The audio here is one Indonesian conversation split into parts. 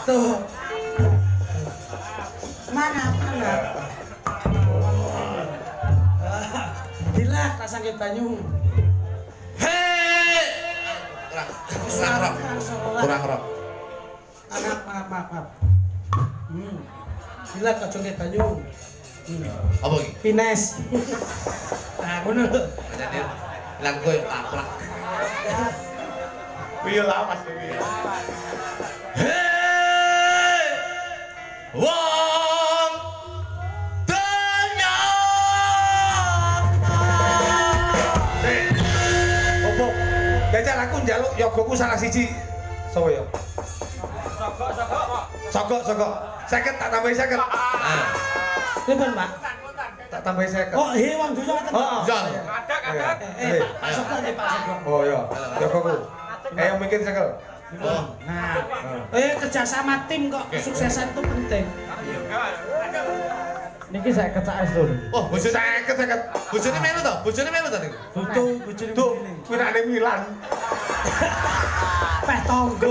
Tuh. Mana? Dilak rasane banyu. Hei. Kurang rok. Maaf. Dilak aja nge banyu. Apa iki? Pines. Nah, ngono lho. Jadi lan kowe taplak. Piye lah Mas iki? Hei. Wong donya. Opo? Jajal aku njaluk yogaku salah siji. Sopo ya? Sogok. 50 tak tambahi 50. Pripun, Pak? Tak tambahi 50. Oh, wong donya ngoten. Heeh. Jol. Pak Sokok nih, Pak Sokok. Oh iya, yogaku. Ayo mikir 50. Nah, kerjasama tim kok kesuksesan itu penting. Niki saya kecak Lur. Oh, bojone 50. bojone melu to? Bojone melu to niku? Foto bojone Tuh, begini. kuwi nak Milan. Peh tonggo.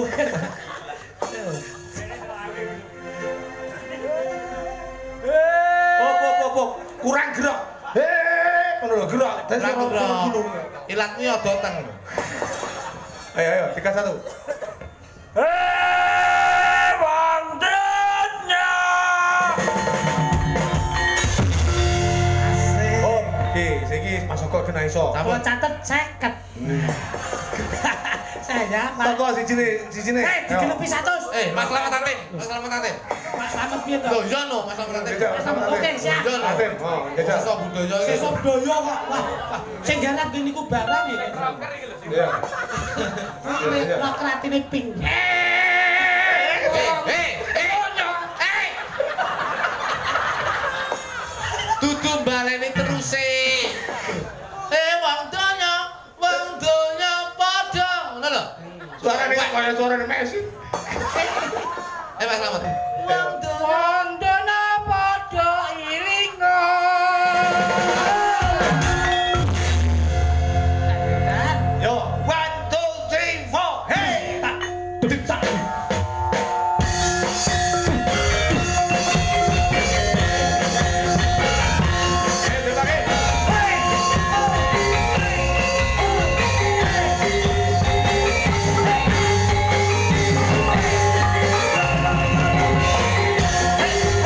Pop. Kurang gerak. Ngono lho gerak. Dan Gunung. Ilatmu ya doteng. Ayo 31. Wangdenya. Asik. Oh, oke, saiki Mas Sogok kena iso. Kalau catet 50. Saya, Pak. Sogok sijine. Digelepi 100. Mas Slamet Atin. Mas Selamat piye to? Loh, iya no, Mas Slamet Atin. Oke, siap. Iya no. Atin, jajal. Sesok budaya iki. Sesuk doyo kok. Wah, sing garap gini ku barang iki. Iya. Lokratine pink. Dudu baleni teruse. Wong donya padha. Ngono lho. Suarane kaya suarane Messi. Mas Slamet. Wong donya padha ilingo. Yo, 1 2 3 4. Hey. Hey.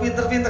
pinter-pinter